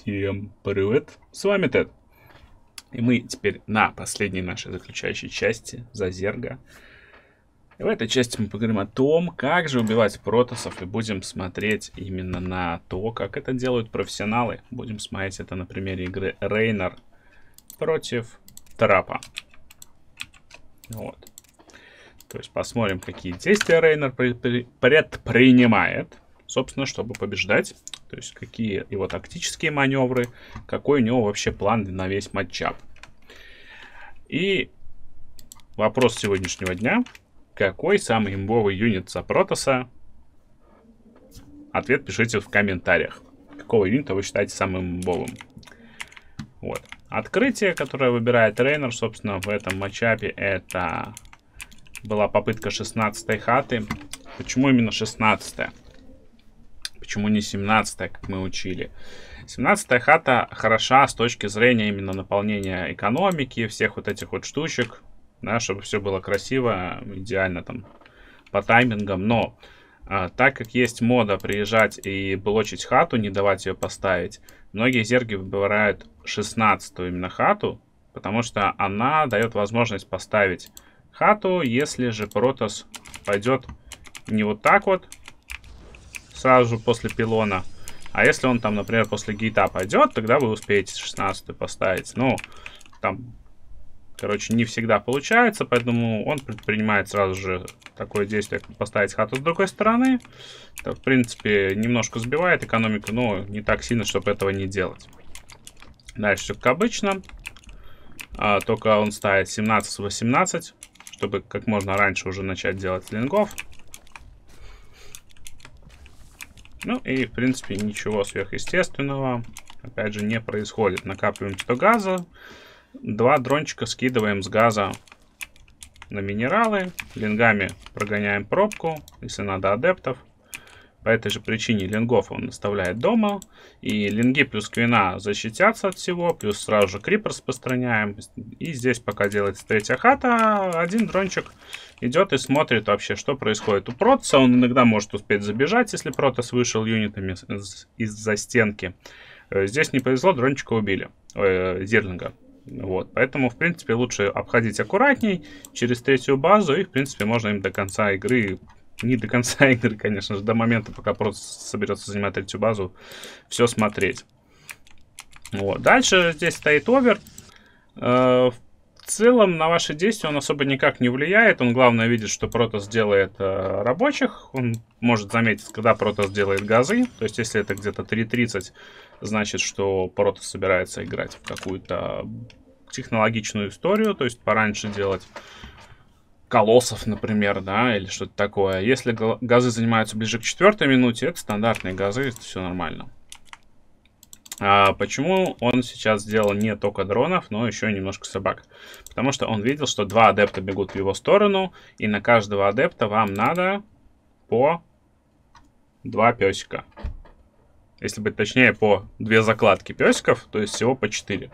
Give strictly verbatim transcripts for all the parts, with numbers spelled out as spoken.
Всем привет, с вами Тед. И мы теперь на последней нашей заключающей части за Зерга. И в этой части мы поговорим о том, как же убивать протоссов, и будем смотреть именно на то, как это делают профессионалы. Будем смотреть это на примере игры Рейнер против Трапа. Вот. То есть посмотрим, какие действия Рейнер предпринимает, собственно, чтобы побеждать. То есть какие его тактические маневры, какой у него вообще план на весь матчап. И вопрос сегодняшнего дня. Какой самый имбовый юнит за Протосса? Ответ пишите в комментариях. Какого юнита вы считаете самым имбовым? Вот. Открытие, которое выбирает Рейнер, собственно, в этом матчапе, это была попытка шестнадцатой хаты. Почему именно шестнадцатая? Почему не семнадцатая, как мы учили? семнадцатая хата хороша с точки зрения именно наполнения экономики, всех вот этих вот штучек, да, чтобы все было красиво, идеально там по таймингам. Но а, так как есть мода приезжать и блочить хату, не давать ее поставить, многие зерги выбирают шестнадцатую именно хату, потому что она дает возможность поставить хату, если же Протосс пойдет не вот так вот, сразу же после пилона. А если он там, например, после гейта пойдет, тогда вы успеете шестнадцатую поставить. Ну, там, короче, не всегда получается, поэтому он предпринимает сразу же такое действие, как поставить хату с другой стороны. Это, в принципе, немножко сбивает экономику, но не так сильно, чтобы этого не делать. Дальше все как обычно. А, только он ставит семнадцать восемнадцать, чтобы как можно раньше уже начать делать лингов. Ну и, в принципе, ничего сверхъестественного, опять же, не происходит. Накапливаем сто газа, два дрончика скидываем с газа на минералы, лингами прогоняем пробку, если надо адептов. По этой же причине лингов он оставляет дома, и линги плюс квина защитятся от всего, плюс сразу же крип распространяем. И здесь, пока делается третья хата, один дрончик идет и смотрит вообще, что происходит у Протосса. Он иногда может успеть забежать, если Протосс вышел юнитами из-за стенки. Здесь не повезло, дрончика убили, э, зерлинга. Вот, поэтому, в принципе, лучше обходить аккуратней через третью базу, и, в принципе, можно им до конца игры... Не до конца игры, конечно же, до момента, пока просто соберется занимать третью базу, все смотреть. Вот. Дальше здесь стоит овер. Э, в целом на ваши действия он особо никак не влияет. Он, главное, видит, что Протосс делает э, рабочих. Он может заметить, когда Протосс делает газы. То есть, если это где-то три тридцать, значит, что Протосс собирается играть в какую-то технологичную историю. То есть, пораньше делать колоссов, например, да, или что-то такое. Если газы занимаются ближе к четвертой минуте, это стандартные газы, это все нормально. А почему он сейчас сделал не только дронов, но еще и немножко собак? Потому что он видел, что два адепта бегут в его сторону, и на каждого адепта вам надо по два песика. Если быть точнее, по две закладки песиков, то есть всего по четыре.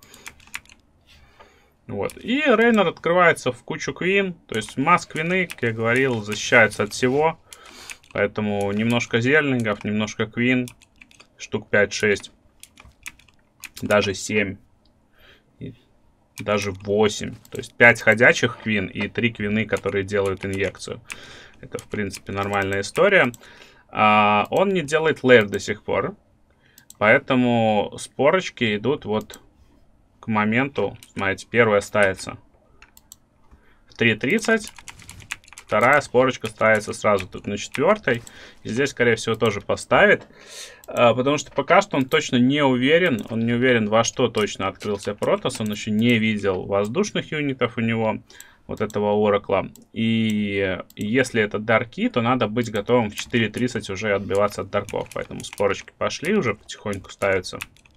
Вот. И Рейнер открывается в кучу квин. То есть масс квины, как я говорил, защищаются от всего. Поэтому немножко зерлингов, немножко квин. Штук пять-шесть. Даже семь. И даже восемь. То есть пять ходячих квин и три квины, которые делают инъекцию. Это, в принципе, нормальная история. А, он не делает лейр до сих пор. Поэтому спорочки идут вот... к моменту, смотрите, первая ставится в три тридцать, вторая спорочка ставится сразу тут на четвертой, и здесь, скорее всего, тоже поставит, потому что пока что он точно не уверен, он не уверен, во что точно открылся Протосс, он еще не видел воздушных юнитов у него, вот этого Оракла, и если это дарки, то надо быть готовым в четыре тридцать уже отбиваться от дарков, поэтому спорочки пошли, уже потихоньку ставятся.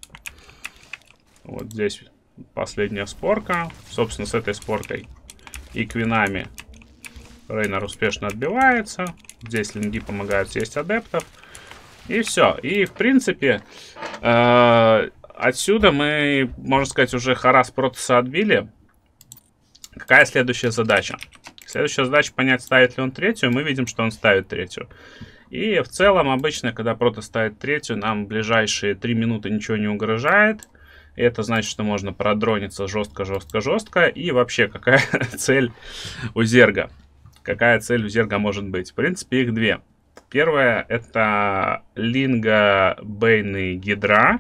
Вот здесь последняя спорка. Собственно, с этой споркой и квинами Рейнер успешно отбивается. Здесь линги помогают съесть адептов. И все. И, в принципе, э отсюда мы, можно сказать, уже Харас Протосса отбили. Какая следующая задача? Следующая задача понять, ставит ли он третью. Мы видим, что он ставит третью. И в целом, обычно, когда Протосс ставит третью, нам в ближайшие три минуты ничего не угрожает. Это значит, что можно продрониться жестко-жестко-жестко. И вообще, какая цель у Зерга? Какая цель у Зерга может быть? В принципе, их две. Первая — это Линга, Бейн и Гидра,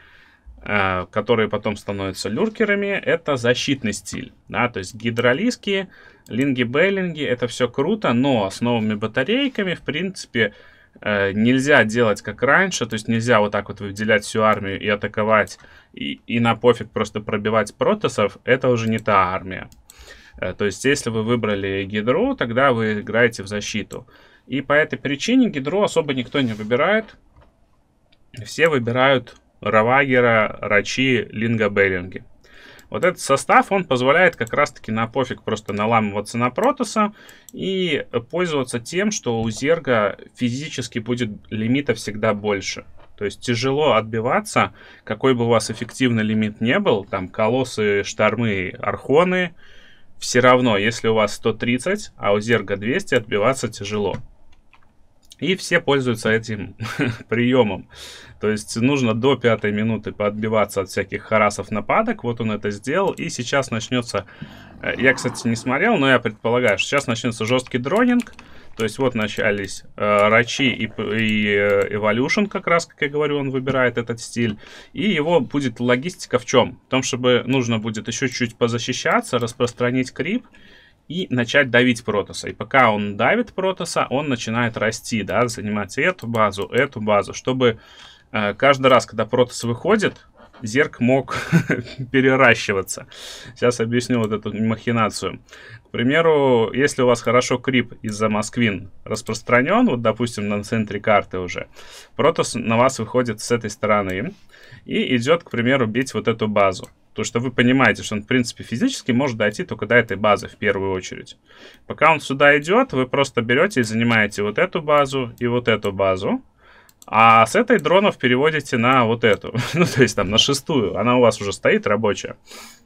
которые потом становятся люркерами. Это защитный стиль. Да? То есть гидролиски, линги, бейлинги — это все круто, но с новыми батарейками, в принципе, нельзя делать как раньше. То есть нельзя вот так вот выделять всю армию и атаковать, и, и на пофиг просто пробивать протоссов. Это уже не та армия. То есть если вы выбрали гидру, тогда вы играете в защиту. И по этой причине гидру особо никто не выбирает. Все выбирают Равагера, Рачи, Линга, Бейлинги. Вот этот состав, он позволяет как раз-таки на пофиг просто наламываться на Протосса и пользоваться тем, что у Зерга физически будет лимита всегда больше. То есть тяжело отбиваться, какой бы у вас эффективный лимит не был, там колоссы, штормы, архоны, все равно, если у вас сто тридцать, а у Зерга двести, отбиваться тяжело. И все пользуются этим приемом. То есть нужно до пятой минуты поотбиваться от всяких харасов, нападок. Вот он это сделал. И сейчас начнется... Я, кстати, не смотрел, но я предполагаю, что сейчас начнется жесткий дронинг. То есть вот начались э, Рачи и, и э, Evolution, как раз, как я говорю, он выбирает этот стиль. И его будет логистика в чем? В том, чтобы нужно будет еще чуть-чуть позащищаться, распространить крип и начать давить Протосса. И пока он давит Протосса, он начинает расти, да, занимать эту базу, эту базу, чтобы э, каждый раз, когда Протосс выходит, Зерг мог переращиваться. Сейчас объясню вот эту махинацию. К примеру, если у вас хорошо крип из-за Москвин распространен, вот, допустим, на центре карты уже, Протосс на вас выходит с этой стороны и идет, к примеру, бить вот эту базу. Потому что вы понимаете, что он, в принципе, физически может дойти только до этой базы в первую очередь. Пока он сюда идет, вы просто берете и занимаете вот эту базу и вот эту базу. А с этой дронов переводите на вот эту. Ну, то есть там на шестую. Она у вас уже стоит рабочая.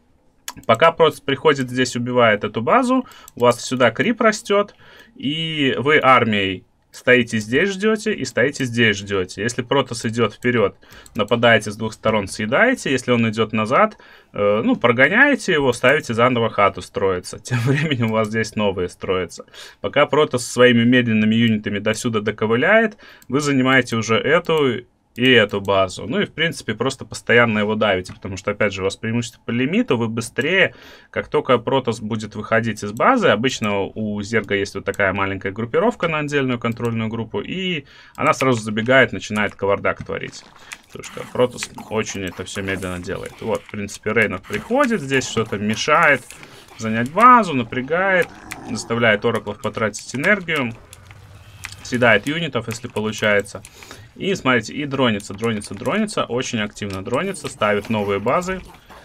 Пока просто приходит здесь, убивает эту базу, у вас сюда крип растет, и вы армией стоите здесь, ждете, и стоите здесь, ждете. Если Протосс идет вперед, нападаете с двух сторон, съедаете. Если он идет назад, э, ну, прогоняете его, ставите заново хату строиться. Тем временем у вас здесь новые строятся. Пока Протосс своими медленными юнитами до сюда доковыляет, вы занимаете уже эту и эту базу. Ну и, в принципе, просто постоянно его давите, потому что, опять же, у вас преимущество по лимиту, вы быстрее, как только Протосс будет выходить из базы, обычно у Зерга есть вот такая маленькая группировка на отдельную контрольную группу, и она сразу забегает, начинает кавардак творить. Потому что Протосс очень это все медленно делает. Вот, в принципе, Рейнер приходит, здесь что-то мешает занять базу, напрягает, заставляет ораклов потратить энергию, съедает юнитов, если получается. И смотрите, и дронится, дронится, дронится, очень активно дронится, ставит новые базы.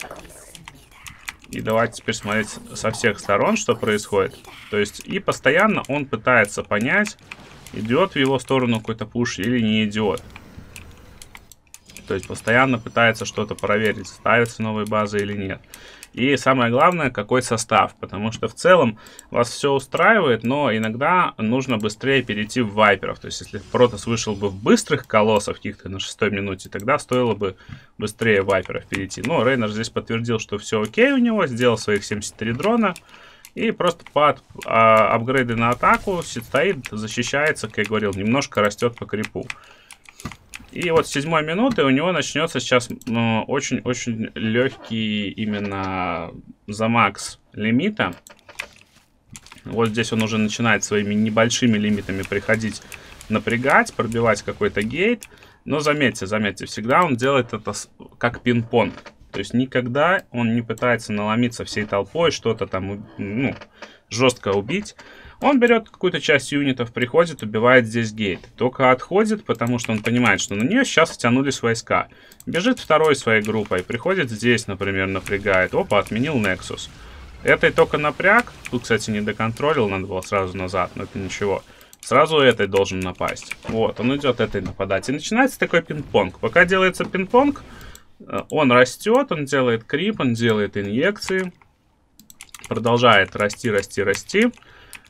И давайте теперь смотреть со всех сторон, что происходит. То есть и постоянно он пытается понять, идет в его сторону какой-то пуш или не идет. То есть постоянно пытается что-то проверить, ставятся новые базы или нет. И самое главное, какой состав. Потому что в целом вас все устраивает, но иногда нужно быстрее перейти в вайперов. То есть если Протосс вышел бы в быстрых колоссов каких-то на шестой минуте, тогда стоило бы быстрее в вайперов перейти. Но Рейнер здесь подтвердил, что все окей у него, сделал своих семьдесят три дрона. И просто под а, апгрейды на атаку стоит, защищается, как я говорил, немножко растет по крипу. И вот с седьмой минуты у него начнется сейчас очень-очень легкий именно замакс лимита. Вот здесь он уже начинает своими небольшими лимитами приходить, напрягать, пробивать какой-то гейт. Но заметьте, заметьте, всегда он делает это как пинг-понг. То есть никогда он не пытается наломиться всей толпой, что-то там, ну, жестко убить. Он берет какую-то часть юнитов, приходит, убивает здесь гейт. Только отходит, потому что он понимает, что на нее сейчас втянулись войска. Бежит второй своей группой, приходит здесь, например, напрягает. Опа, отменил Nexus. Этой только напряг. Тут, кстати, не доконтролил, надо было сразу назад, но это ничего. Сразу этой должен напасть. Вот, он идет этой нападать. И начинается такой пинг-понг. Пока делается пинг-понг, он растет, он делает крип, он делает инъекции. Продолжает расти, расти, расти.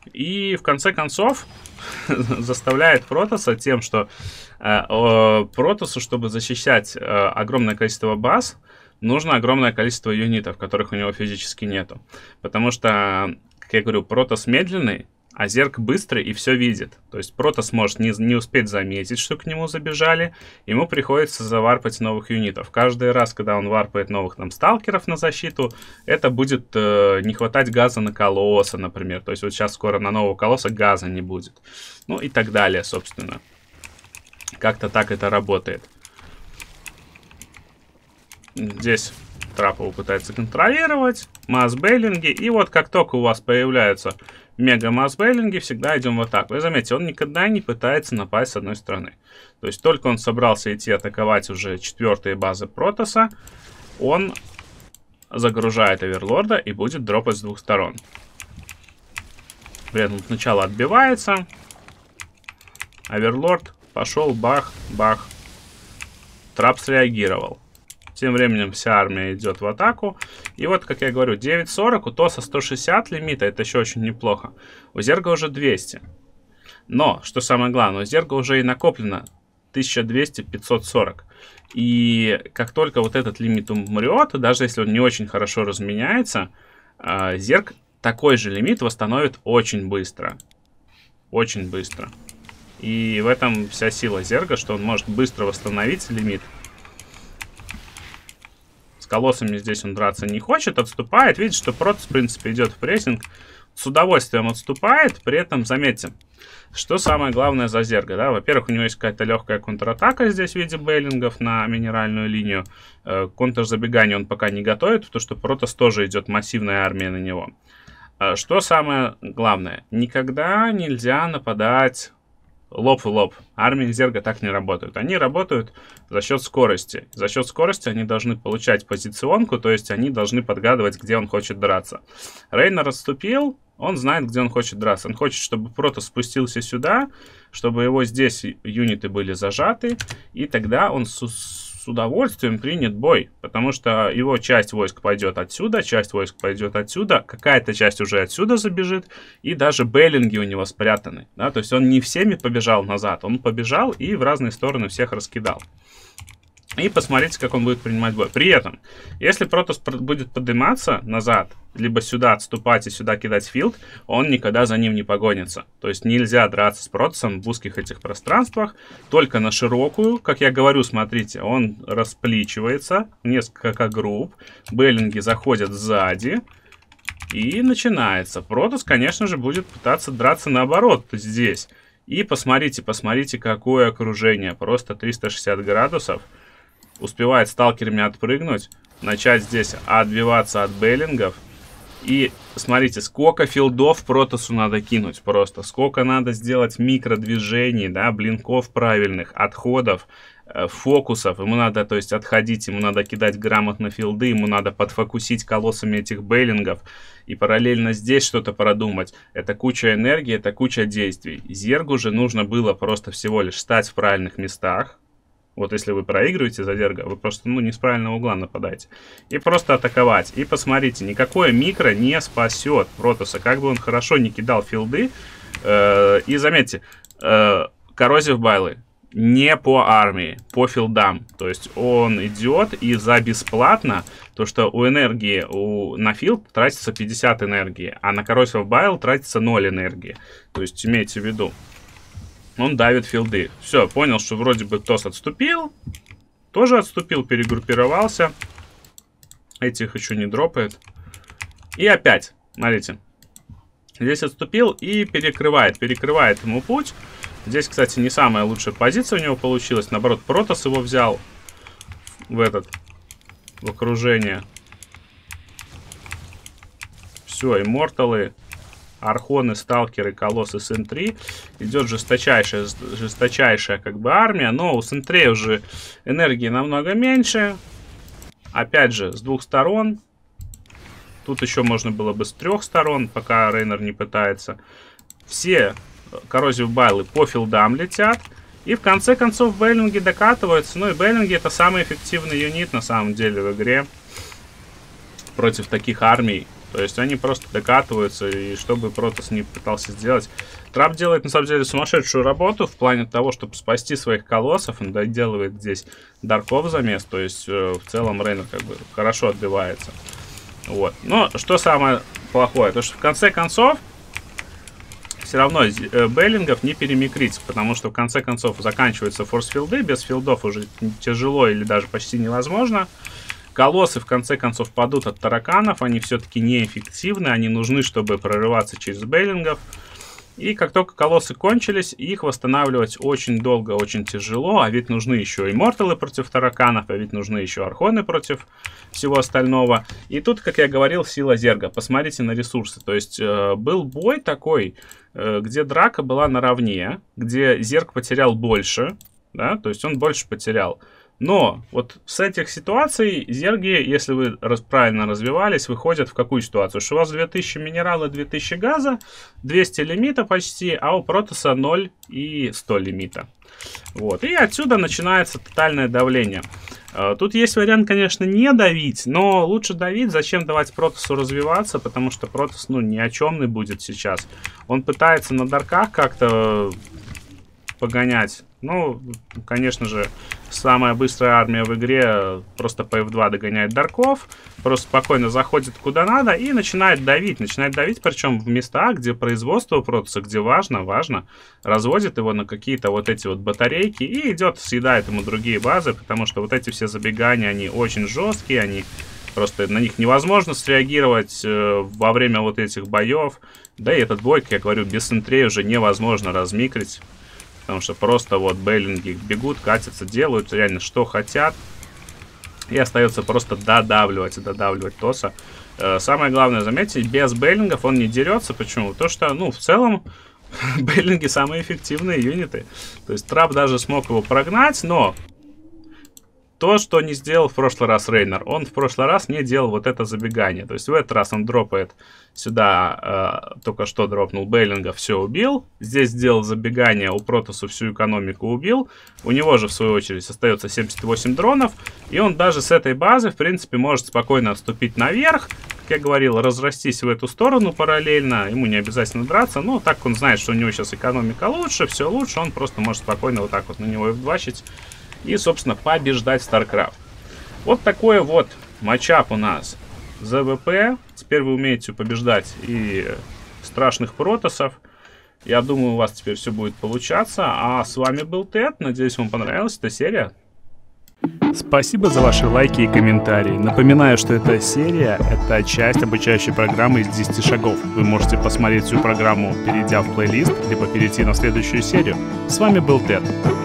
И в конце концов заставляет Протосса тем, что э, э, Протоссу, чтобы защищать э, огромное количество баз, нужно огромное количество юнитов, которых у него физически нету. Потому что, как я говорю, Протосс медленный, а Зерг быстрый и все видит. То есть Протосс может не, не успеть заметить, что к нему забежали. Ему приходится заварпать новых юнитов. Каждый раз, когда он варпает новых там сталкеров на защиту, это будет э, не хватать газа на колосса, например. То есть вот сейчас скоро на нового колосса газа не будет. Ну и так далее, собственно. Как-то так это работает. Здесь Трапова пытается контролировать. Масс-бейлинги. И вот как только у вас появляются мега-масс-бейлинги, всегда идем вот так. Вы заметите, он никогда не пытается напасть с одной стороны. То есть только он собрался идти атаковать уже четвертые базы Протосса, он загружает Оверлорда и будет дропать с двух сторон. При этом сначала отбивается. Оверлорд пошел, бах, бах. Трап среагировал. Тем временем вся армия идет в атаку. И вот, как я говорю, девять сорок, у Тоса сто шестьдесят лимита, это еще очень неплохо. У Зерга уже двести. Но, что самое главное, у Зерга уже и накоплено тысяча двести — пятьсот сорок. И как только вот этот лимит умрет, даже если он не очень хорошо разменяется, Зерг такой же лимит восстановит очень быстро. Очень быстро. И в этом вся сила Зерга, что он может быстро восстановить лимит. С колоссами здесь он драться не хочет, отступает. Видите, что Протосс, в принципе, идет в прессинг. С удовольствием отступает. При этом, заметьте, что самое главное за Зерга. Да? Во-первых, у него есть какая-то легкая контратака здесь в виде бейлингов на минеральную линию. Э, контрзабегание он пока не готовит, потому что Протосс тоже идет массивная армия на него. Э, что самое главное? Никогда нельзя нападать лоб в лоб. Армии Зерга так не работают. Они работают за счет скорости. За счет скорости они должны получать позиционку, то есть они должны подгадывать, где он хочет драться. Рейнер отступил, он знает, где он хочет драться. Он хочет, чтобы Протосс спустился сюда, чтобы его здесь юниты были зажаты, и тогда он с, с удовольствием примет бой, потому что его часть войск пойдет отсюда, часть войск пойдет отсюда, какая-то часть уже отсюда забежит, и даже бейлинги у него спрятаны. Да? То есть он не всеми побежал назад, он побежал и в разные стороны всех раскидал. И посмотрите, как он будет принимать бой. При этом, если Протосс будет подниматься назад, либо сюда отступать и сюда кидать филд, он никогда за ним не погонится. То есть нельзя драться с Протоссом в узких этих пространствах, только на широкую. Как я говорю, смотрите, он распличивается в несколько групп, бейлинги заходят сзади, и начинается. Протосс, конечно же, будет пытаться драться наоборот здесь. И посмотрите, посмотрите, какое окружение. Просто триста шестьдесят градусов. Успевает сталкерами отпрыгнуть, начать здесь отбиваться от бейлингов. И смотрите, сколько филдов Протоссу надо кинуть просто. Сколько надо сделать микродвижений, да, блинков правильных, отходов, э, фокусов. Ему надо, то есть, отходить, ему надо кидать грамотно филды, ему надо подфокусить колоссами этих бейлингов. И параллельно здесь что-то продумать. Это куча энергии, это куча действий. Зергу же нужно было просто всего лишь стать в правильных местах. Вот если вы проигрываете за Зерга, вы просто, ну, не с правильного угла нападаете. И просто атаковать. И посмотрите, никакое микро не спасет Протосса. Как бы он хорошо не кидал филды. Э, и заметьте, э, коррозив байлы не по армии, по филдам. То есть он идет и за бесплатно, то что у энергии у, на филд тратится пятьдесят энергии, а на коррозив байл тратится ноль энергии. То есть имейте в виду. Он давит филды. Все, понял, что вроде бы Тос отступил. Тоже отступил, перегруппировался. Этих еще не дропает. И опять, смотрите. Здесь отступил и перекрывает. Перекрывает ему путь. Здесь, кстати, не самая лучшая позиция у него получилась. Наоборот, Протосс его взял в этот, в окружение. Все, имморталы. Архоны, сталкеры, колоссы, Сентри. Идет жесточайшая, жесточайшая как бы армия. Но у Сентрей уже энергии намного меньше. Опять же, с двух сторон. Тут еще можно было бы с трех сторон, пока Рейнер не пытается. Все коррозив байлы по филдам летят. И в конце концов бейлинги докатываются. Ну и бейлинги это самый эффективный юнит на самом деле в игре. Против таких армий. То есть они просто докатываются, и что бы Протосс не пытался сделать. Трап делает, на самом деле, сумасшедшую работу в плане того, чтобы спасти своих колоссов. Он доделывает здесь дарков замес, то есть э, в целом Рейнер как бы хорошо отбивается. Вот. Но что самое плохое, то что в конце концов все равно э, бейлингов не перемикрить, потому что в конце концов заканчиваются форс-филды, без филдов уже тяжело или даже почти невозможно. Колоссы в конце концов падут от тараканов, они все-таки неэффективны, они нужны, чтобы прорываться через бейлингов. И как только колоссы кончились, их восстанавливать очень долго, очень тяжело, а ведь нужны еще имморталы против тараканов, а ведь нужны еще архоны против всего остального. И тут, как я говорил, сила зерга. Посмотрите на ресурсы. То есть э, был бой такой, э, где драка была наравне, где зерг потерял больше, да, то есть он больше потерял. Но вот с этих ситуаций зерги, если вы раз, правильно развивались, выходят в какую ситуацию? Что у вас две тысячи минерала, две тысячи газа, двести лимита почти, а у Протосса ноль и сто лимита. Вот. И отсюда начинается тотальное давление. Тут есть вариант, конечно, не давить, но лучше давить. Зачем давать Протоссу развиваться? Потому что Протосс, ну, ни о чемный будет сейчас. Он пытается на дарках как-то погонять. Ну, конечно же, самая быстрая армия в игре просто по эф два догоняет дарков, просто спокойно заходит куда надо и начинает давить. Начинает давить, причем в местах, где производство Протосса, где важно, важно, разводит его на какие-то вот эти вот батарейки и идет, съедает ему другие базы, потому что вот эти все забегания, они очень жесткие, они просто на них невозможно среагировать э, во время вот этих боев. Да и этот бой, как я говорю, без центрей уже невозможно размикрить. Потому что просто вот бейлинги бегут, катятся, делают реально что хотят. И остается просто додавливать и додавливать Тоса. Э, самое главное, заметьте, без бейлингов он не дерется. Почему? Потому что, ну, в целом, бейлинги самые эффективные юниты. То есть трап даже смог его прогнать, но то, что не сделал в прошлый раз Рейнер, он в прошлый раз не делал вот это забегание. То есть в этот раз он дропает сюда, э, только что дропнул бейлинга, все убил. Здесь сделал забегание, у Протосса всю экономику убил. У него же, в свою очередь, остается семьдесят восемь дронов. И он даже с этой базы, в принципе, может спокойно отступить наверх. Как я говорил, разрастись в эту сторону параллельно. Ему не обязательно драться. Но так как он знает, что у него сейчас экономика лучше, все лучше, он просто может спокойно вот так вот на него эф два-чить. И, собственно, побеждать StarCraft. Вот такой вот матчап у нас. зэ вэ пэ. Теперь вы умеете побеждать и страшных протоссов. Я думаю, у вас теперь все будет получаться. А с вами был Тед. Надеюсь, вам понравилась эта серия. Спасибо за ваши лайки и комментарии. Напоминаю, что эта серия — это часть обучающей программы из десяти шагов. Вы можете посмотреть всю программу, перейдя в плейлист, либо перейти на следующую серию. С вами был Тед.